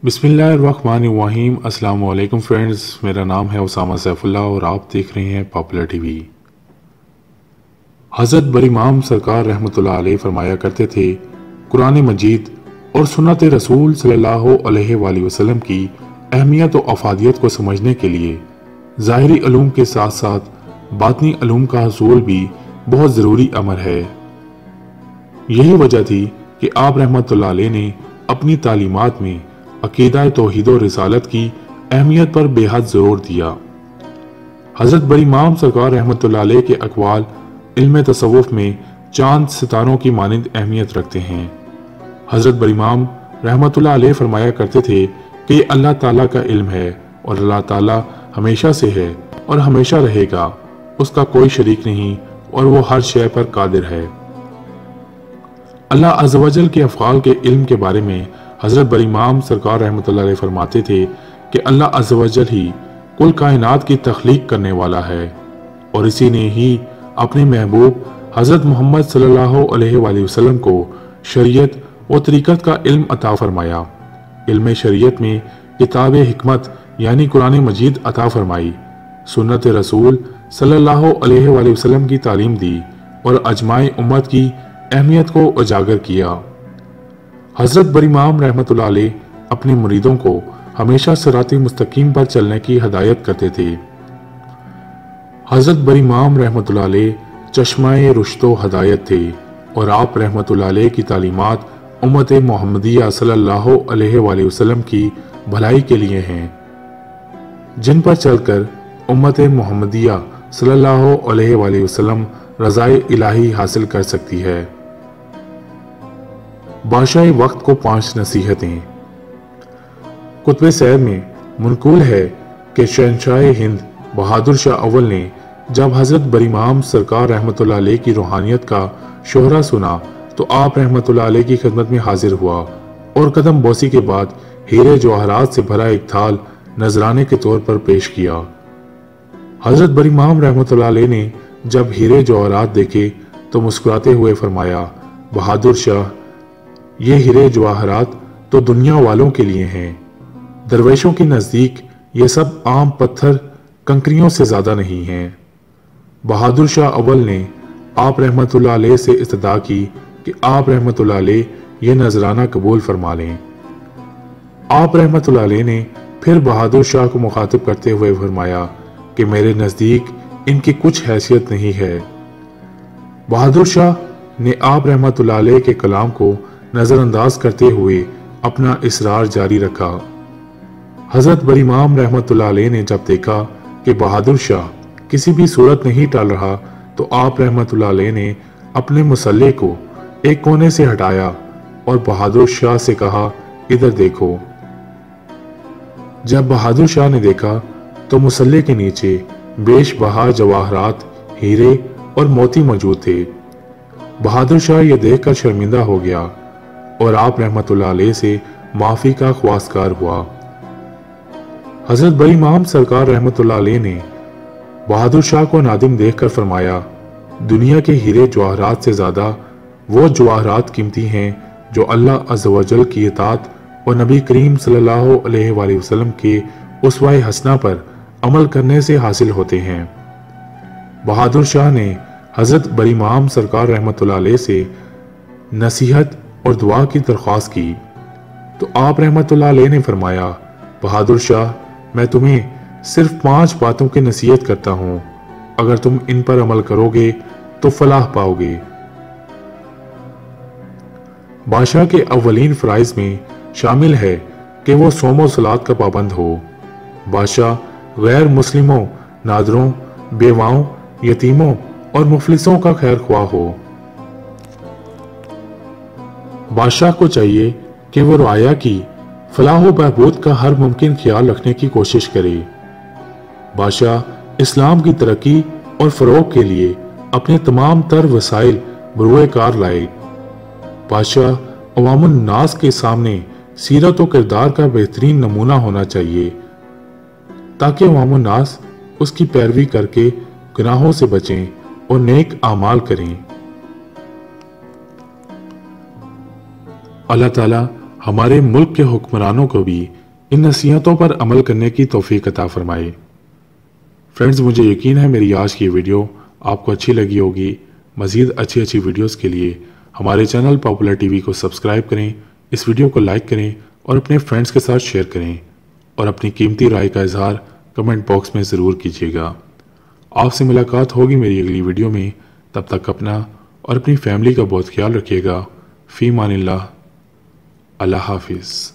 बिस्मिल्लाहिर्रहमानिर्रहीम। अस्सलाम वालेकुम फ्रेंड्स, मेरा नाम है उसामा सैफुल्लाह और आप देख रहे हैं पॉपुलर टीवी। हज़रत बरी इमाम सरकार रहमतुल्लाह अलैह फरमाया करते थे, कुरान मजीद और सुन्नत रसूल सल्लल्लाहु अलैहि वसल्लम की अहमियत और अफादियत को समझने के लिए ज़ाहिरी उलूम के साथ साथ बातनी उलूम का हसूल भी बहुत ज़रूरी अमर है। यही वजह थी कि आप रहमतुल्लाह अलैह ने अपनी तालीमात में अकीदा तौहीद और रिसालत की अहमियत पर बेहद जोर दिया। हज़रत बरी इमाम सरकार रहमतुल्लाह अलैह के अक़वाल इल्म तसव्वुफ़ में चांद सितारों की मानिंद अहमियत रखते हैं। हज़रत बरी इमाम रहमतुल्लाह अलैह फरमाया करते थे कि अल्लाह ताला का इल्म है और अल्लाह ताला हमेशा से है और हमेशा रहेगा, उसका कोई शरीक नहीं और वो हर शय पर कादिर है। अल्लाह अज़्ज़ व जल के अफ़आल के इल्म के बारे में हज़रत बरी इमाम सरकार रहमतुल्लाह अलैह फरमाते थे कि अल्लाह अज़्ज़ व जल ही कुल कायनात की तख्लीक करने वाला है और इसी ने ही अपने महबूब हज़रत मोहम्मद सल्लल्लाहु अलैहि वसल्लम को शरीयत व तरीक़त का इल्म अता फरमाया। इल्म शरीयत में किताब हिकमत यानी कुरान मजीद अता फरमाई, सुन्नत रसूल सल्लल्लाहु अलैहि वसल्लम की तालीम दी और अजमाए उम्मत की अहमियत को उजागर किया। हज़रत बरी इमाम रहमतुल्लाह अलैह अपने मुरीदों को हमेशा सिराते मुस्तकीम पर चलने की हिदायत करते थे। हज़रत बरी इमाम रहमतुल्लाह अलैह चश्माए रुश्तो हिदायत थे और आप रहमतुल्लाह अलैह की तालीमात उम्मत मोहम्मदिया सल्लल्लाहु अलैहि वसल्लम की भलाई के लिए हैं, जिन पर चलकर उम्मत मोहम्मदिया सल्लल्लाहु अलैहि वसल्लम रज़ाए इलाही हासिल कर सकती है। बादशाह वक्त को 5 नसीहतें। कुतुब सैर में मुनकूल है कि शहंशाह हिंद बहादुर शाह अव्वल ने जब हज़रत बरी इमाम सरकार रहमतुल्लाह अलैह की रूहानियत का शोहरा सुना तो आप रहमतुल्लाह अलैह की खिदमत में हाजिर हुआ और कदम बोसी के बाद हीरे जवाहरात से भरा एक थाल नजराने के तौर पर पेश किया। हज़रत बरी इमाम रहमतुल्लाह अलैह ने जब हीरे जवाहरात देखे तो मुस्कुराते हुए फरमाया, बहादुर शाह, ये हीरे जवाहरात तो दुनिया वालों के लिए हैं, दरवेशों के नज़दीक ये सब आम पत्थर कंकरियों से ज़्यादा नहीं हैं। बहादुर शाह अव्वल ने आप रहमतुल्लाह अलैह से इस्तदा की कि आप रहमतुल्लाह अलैह ये नजराना कबूल फरमा लें। आप रहमतुल्लाह अलैह ने फिर बहादुर शाह को मुखातिब करते हुए फरमाया कि मेरे नज़दीक इनकी कुछ हैसियत नहीं है। बहादुर शाह ने आप रहमतुल्लाह अलैह के कलाम को नजरअंदाज करते हुए अपना इसरार जारी रखा। हज़रत बरी इमाम रहमतुल्लाह अलैह ने जब देखा कि बहादुर शाह किसी भी सूरत नहीं टाल रहा तो आप रहमतुल्लाह अलैह ने अपने मुसल्ले को एक कोने से हटाया और बहादुर शाह से कहा, इधर देखो। जब बहादुर शाह ने देखा तो मुसल्ले के नीचे बेशबहा जवाहरात, हीरे और मोती मौजूद थे। बहादुर शाह यह देखकर शर्मिंदा हो गया और आप रहमतुल्लाह अलैह से माफी का ख्वासगार हुआ। हज़रत बरी इमाम सरकार रहमतुल्लाह अलैह ने बहादुर शाह को नादिम देखकर फरमाया, दुनिया के हीरे जवाहरात से ज्यादा वो जवाहरात कीमती हैं जो अल्लाह अज़्ज़ व जल की इताअत और नबी करीम सल्लल्लाहु अलैहि वसल्लम के उसवाए हसना पर अमल करने से हासिल होते हैं। बहादुर शाह ने हज़रत बरी इमाम सरकार रहमतुल्लाह अलैह से नसीहत और दुआ की दरख्वास्त की तो आप रहमतुल्लाह अलैह ने फरमाया, बहादुर शाह, मैं तुम्हें सिर्फ 5 बातों की नसीहत करता हूं, अगर तुम इन पर अमल करोगे तो फलाह पाओगे। बादशाह के अव्वलीन फराइज में शामिल है कि वो सोमो सलात का पाबंद हो। बादशाह गैर मुस्लिमों, नादरों, बेवाओं, यतीमों और मुफलिसों का खैर ख्वाह हो। बादशाह को चाहिए कि वो रआया की फलाह व बहबूद का हर मुमकिन ख्याल रखने की कोशिश करे। बादशाह इस्लाम की तरक्की और फरोग के लिए अपने तमाम तर वसाइल बरूए कार लाए। बादशाह अवामुन नास के सामने सीरत व किरदार का बेहतरीन नमूना होना चाहिए ताकि अवामुन नास उसकी पैरवी करके गुनाहों से बचें और नेक आमाल करें। अल्लाह ताला ہمارے ملک کے حکمرانوں کو بھی ان نصیحتوں پر عمل کرنے کی توفیق عطا فرمائے۔ فرینڈز، مجھے یقین ہے میری آج کی ویڈیو آپ کو اچھی لگی ہوگی۔ مزید اچھی ویڈیوز کے لیے ہمارے چینل پاپولر ٹی وی کو سبسکرائب کریں، اس ویڈیو کو لائک کریں اور اپنے فرینڈز کے ساتھ شیئر کریں، اور اپنی قیمتی رائے کا اظہار کمنٹ باکس میں ضرور کیجیے گا۔ آپ سے ملاقات ہوگی میری اگلی ویڈیو میں، تب تک اپنا اور اپنی فیملی کا بہت خیال رکھیے گا۔ فی امان اللہ، اللہ حافظ۔